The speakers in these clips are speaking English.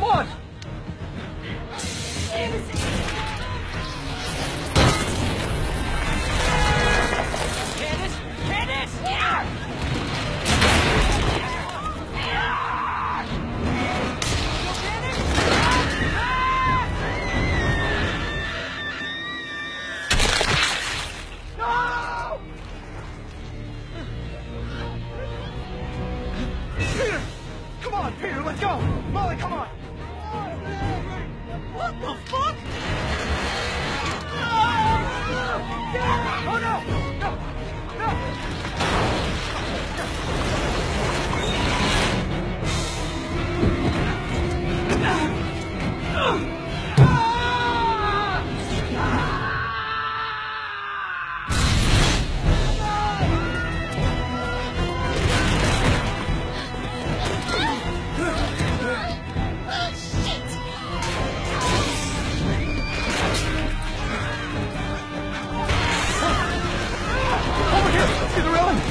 on! Candace! Candace! Yeah! Peter! Come on, Peter, let's go! Molly, come on! What the fuck? Oh no! No! No! Over here! See the railing?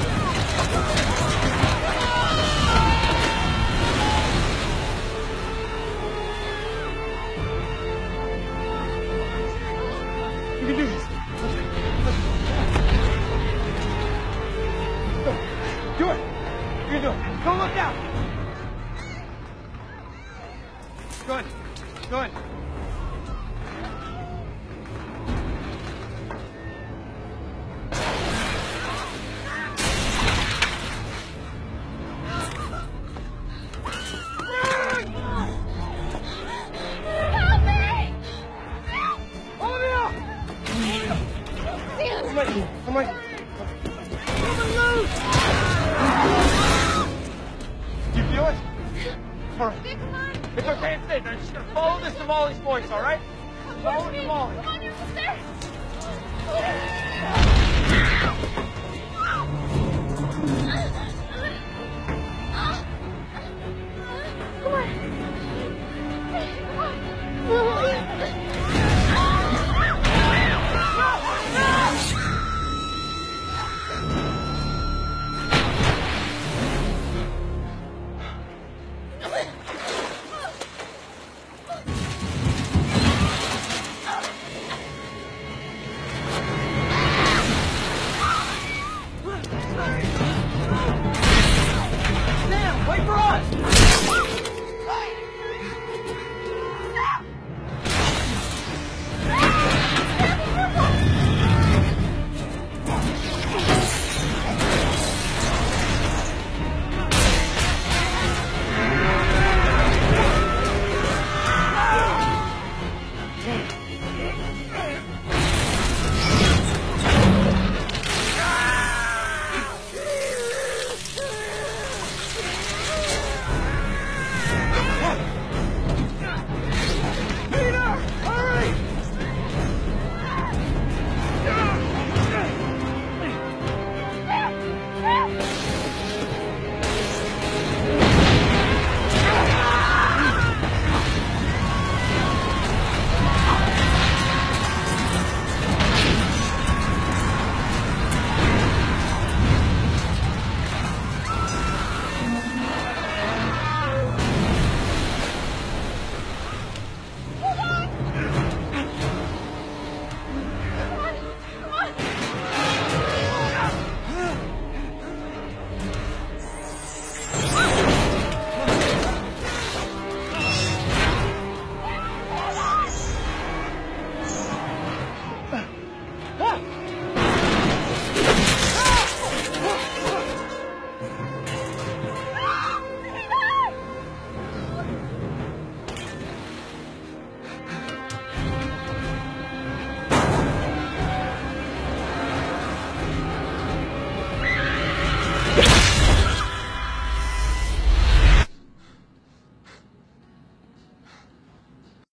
You can do this. Go. Do it. You can do it. Don't look down. Good. Good. Help me! Olivia! I'm like... Do you feel it? All right. Come on. It's okay, it's safe. I'm just gonna follow this to Molly's voice, all right? Follow it to Molly. Come on, you're upstairs.